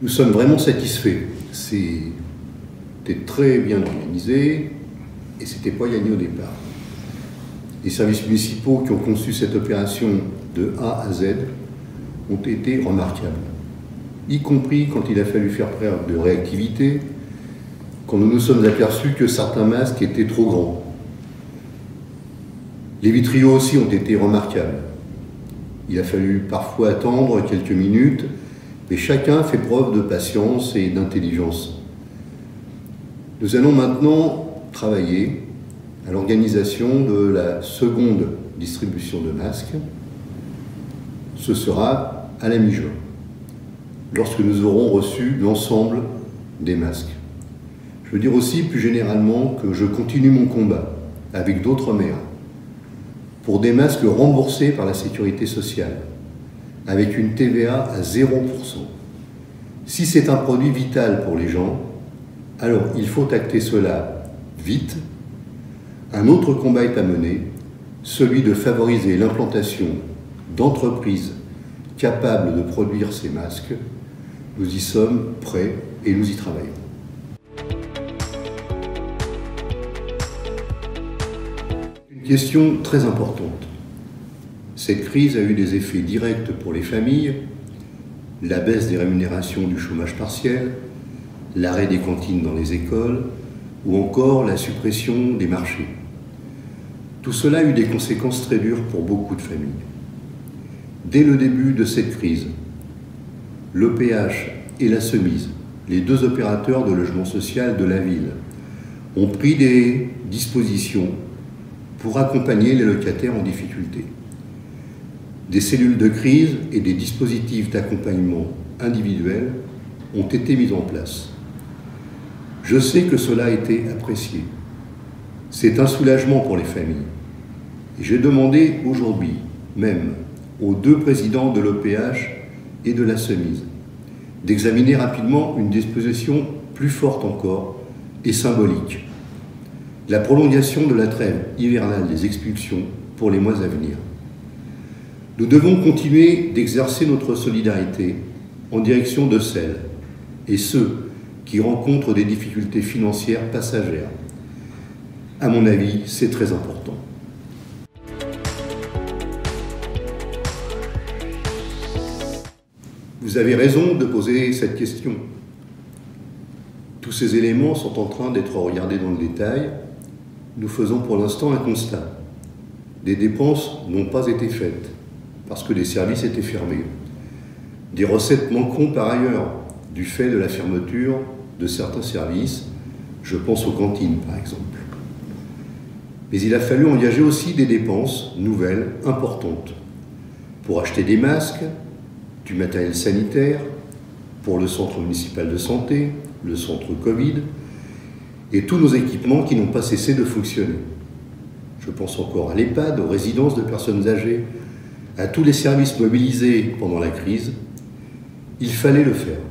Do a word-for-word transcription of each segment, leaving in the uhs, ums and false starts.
Nous sommes vraiment satisfaits. C'était très bien organisé et c'était pas gagné au départ. Les services municipaux qui ont conçu cette opération de A à Z ont été remarquables, y compris quand il a fallu faire preuve de réactivité, quand nous nous sommes aperçus que certains masques étaient trop grands. Les vitriaux aussi ont été remarquables. Il a fallu parfois attendre quelques minutes, mais chacun fait preuve de patience et d'intelligence. Nous allons maintenant travailler à l'organisation de la seconde distribution de masques. Ce sera à la mi-juin, lorsque nous aurons reçu l'ensemble des masques. Je veux dire aussi plus généralement que je continue mon combat avec d'autres maires pour des masques remboursés par la sécurité sociale, avec une T V A à zéro pour cent. Si c'est un produit vital pour les gens, alors il faut acter cela vite. Un autre combat est à mener, celui de favoriser l'implantation d'entreprises capables de produire ces masques. Nous y sommes prêts et nous y travaillons. Une question très importante. Cette crise a eu des effets directs pour les familles, la baisse des rémunérations du chômage partiel, l'arrêt des cantines dans les écoles ou encore la suppression des marchés. Tout cela a eu des conséquences très dures pour beaucoup de familles. Dès le début de cette crise, l'E P H et la Semise, les deux opérateurs de logement social de la ville, ont pris des dispositions pour accompagner les locataires en difficulté. Des cellules de crise et des dispositifs d'accompagnement individuels ont été mis en place. Je sais que cela a été apprécié. C'est un soulagement pour les familles. Et j'ai demandé aujourd'hui même aux deux présidents de l'E P H et de la Semise d'examiner rapidement une disposition plus forte encore et symbolique. La prolongation de la trêve hivernale des expulsions pour les mois à venir. Nous devons continuer d'exercer notre solidarité en direction de celles et ceux qui rencontrent des difficultés financières passagères. À mon avis, c'est très important. Vous avez raison de poser cette question. Tous ces éléments sont en train d'être regardés dans le détail. Nous faisons pour l'instant un constat. Des dépenses n'ont pas été faites parce que les services étaient fermés. Des recettes manqueront par ailleurs du fait de la fermeture de certains services. Je pense aux cantines par exemple. Mais il a fallu engager aussi des dépenses nouvelles, importantes, pour acheter des masques, du matériel sanitaire, pour le centre municipal de santé, le centre Covid, et tous nos équipements qui n'ont pas cessé de fonctionner. Je pense encore à l'EHPAD, aux résidences de personnes âgées, à tous les services mobilisés pendant la crise. Il fallait le faire.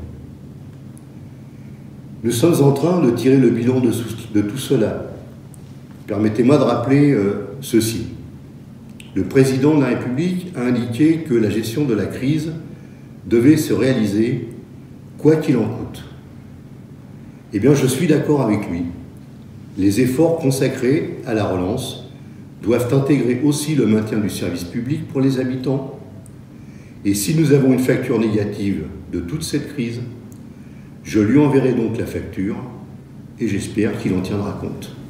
Nous sommes en train de tirer le bilan de, de tout cela. Permettez-moi de rappeler euh, ceci. Le président de la République a indiqué que la gestion de la crise devait se réaliser quoi qu'il en coûte. Eh bien, je suis d'accord avec lui. Les efforts consacrés à la relance doivent intégrer aussi le maintien du service public pour les habitants. Et si nous avons une facture négative de toute cette crise, je lui enverrai donc la facture et j'espère qu'il en tiendra compte.